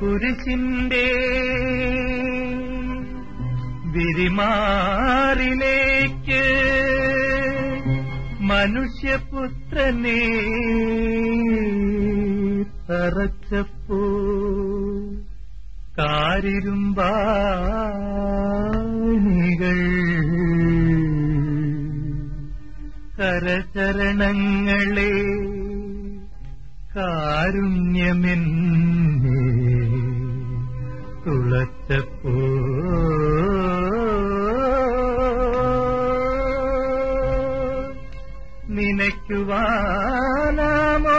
കുരിശിന്റെ വിരിമാറിലേക്ക് മനുഷ്യപുത്രനെ തറച്ചപ്പോ കാരിരുമ്പാണികൾ കരചരണങ്ങളെ കാരുണ്യമെന്നെ തുളച്ചപ്പോ നിനയ്ക്കുവാനാമോ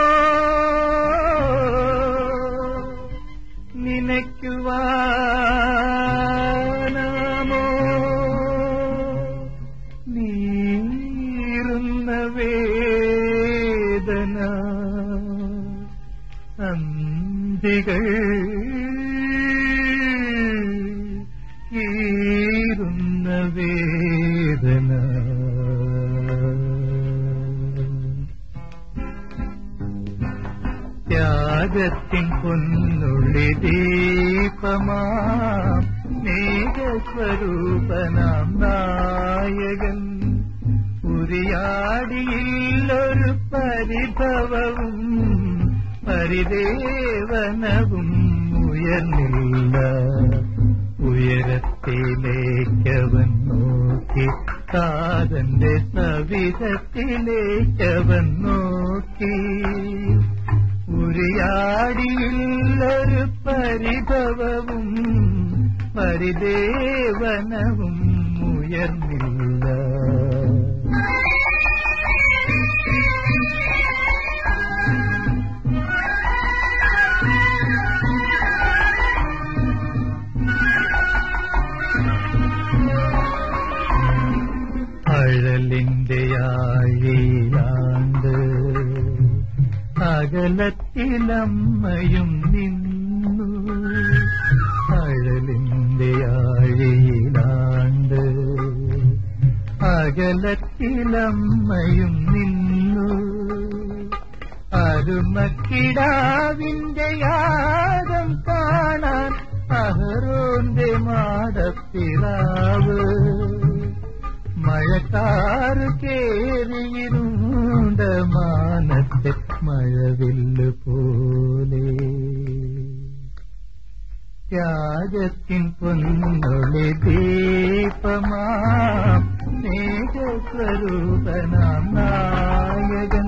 നീറുന്ന വേദന സന്ധികൾ കീറുന്ന വേദന ത്യാഗത്തിൻ പൊന്നുള്ളി ദീപമാം മേഘസ്വരൂപനാം നായകൻ ഉരിയാടിയില്ലൊരു പരിഭവവും പരിദേവനവും ഉയർന്നില്ല. ഉയരത്തിലേക്കവൻ നോക്കി, കാതന്റെ സവിധത്തിലേക്കവൻ നോക്കി. ഉരിയാടിയില്ലൊരു പരിഭവവും പരിദേവനവും ഉയർന്നില്ല. അഴലിന്റെ ആഴിയിലാണ്ട് അകലത്തിലമ്മയും നിന്നു. അഴലിന്റെ ആഴിയിലാണ്ട് അകലത്തിലമ്മയും നിന്നു. അരുമക്കിടാവിന്റെ യാഗം കാണാൻ അഹരോന്റെ മാടപ്പിറാവ് മഴക്കാറ് കേറിയിരുണ്ട മാനത്തെ മഴവില്ല് പോലെ. ത്യാഗത്തിൻ പൊന്നൊളി ദീപമാം മേഘസ്വരൂപനാം നായകൻ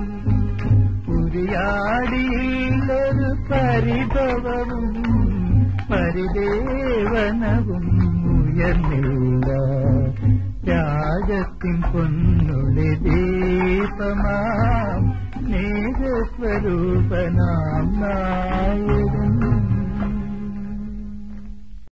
ഉരിയാടിയില്ലൊരു പരിഭവവും പരിദേവനവും ഉയർന്നില്ല. ത്യാഗത്തിൻ പൊന്നൊളി ദീപമാം മേഘസ്വരൂപനാം നായകൻ